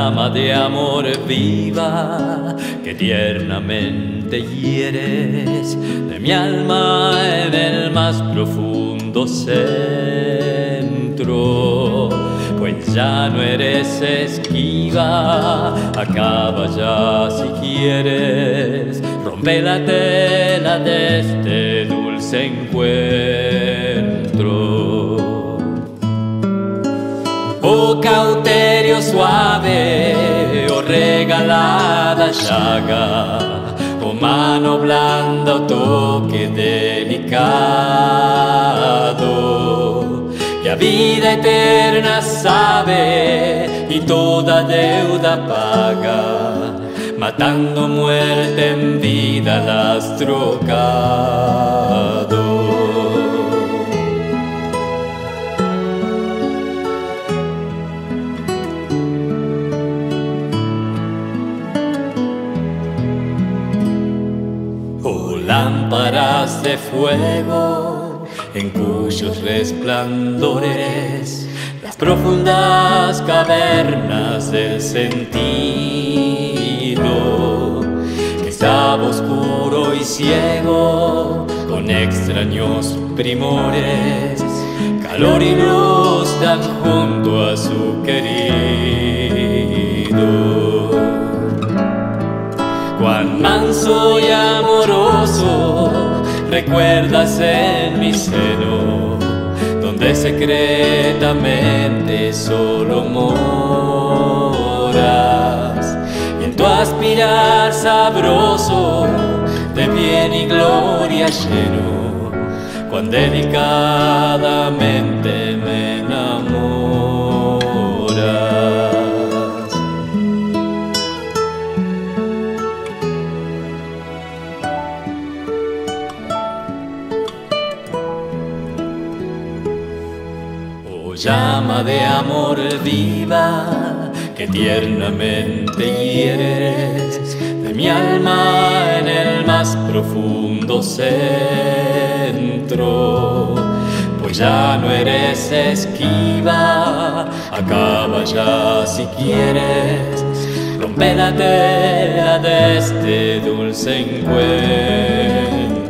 llama de amor viva que tiernamente hieres de mi alma en el más profundo centro. Pues ya no eres esquiva, acaba ya si quieres, rompe la tela de este dulce encuentro. Oh cauterio suave, oh regalada llaga, oh mano blanda, oh toque delicado, que a vida eterna sabe y toda deuda paga, matando muerte en vida la has trocado. Oh lámparas de fuego, en cuyos resplandores las profundas cavernas del sentido, que estaba oscuro y ciego con extraños primores, calor y luz dan junto a su querido. Cuán manso y amoroso recuerdas en mi seno, donde secretamente solo moras, y en tu aspirar sabroso de bien y gloria lleno, cuán delicadamente me enamoras. Llama de amor viva que tiernamente hieres de mi alma en el más profundo centro. Pues ya no eres esquiva, acaba ya si quieres, rompe la tela de este dulce encuentro.